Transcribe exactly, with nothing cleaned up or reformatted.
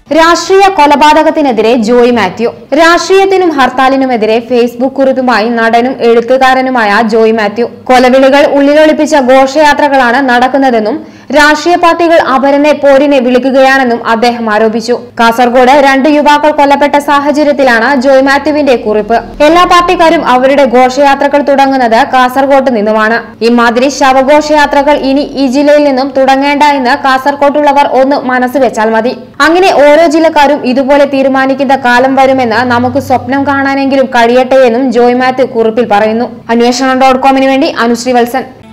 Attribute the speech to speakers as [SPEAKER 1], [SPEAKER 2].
[SPEAKER 1] രാഷ്ട്രീയ കൊലപാതകത്തിനെതിരെ ജോയ് മാത്യു. രാഷ്ട്രീയത്തിനും ഹർത്താലിനുമെതിരെ ഫേസ്ബുക്ക് കുറിപ്പുമായി നടനും എഴുത്തുകാരനുമായ ജോയ് മാത്യു. കൊലവിളികൾ ഉള്ളിലൊളിപ്പിച്ച ഘോഷയാത്രകളാണ് നടക്കുന്നതെന്നും രാഷ്ട്രീയ പാർട്ടികൾ അപരനെ പോരിനെ വിളിക്കുകയാണെന്നും അദ്ദേഹം ആരോപിച്ചു. കാസർഗോഡ് രണ്ട് യുവാക്കൾ കൊല്ലപ്പെട്ട സാഹചര്യത്തിലാണ് ജോയ് മാത്യുവിന്റെ കുറിപ്പ്. എല്ലാ പാർട്ടിക്കാരും അവരുടെ ഘോഷയാത്രകൾ തുടങ്ങുന്നത് കാസർഗോട്ട് നിന്നുമാണ്. ഇമാതിരി ശവഘോഷയാത്രകൾ ഇനി ഈ ജില്ലയിൽ നിന്നും തുടങ്ങേണ്ട എന്ന് കാസർഗോട്ടുള്ളവർ ഒന്ന് മനസ്സ് വെച്ചാൽ മതി. അങ്ങനെ ഓരോ ജില്ലക്കാരും ഇതുപോലെ തീരുമാനിക്കുന്ന കാലം വരുമെന്ന് നമുക്ക് സ്വപ്നം കാണാനെങ്കിലും കഴിയട്ടെ എന്നും ജോയ് മാത്യു കുറിപ്പിൽ പറയുന്നു. അന്വേഷണം ഡോട്ട് കോമിന് വേണ്ടി അനുശ്രീ വത്സൻ.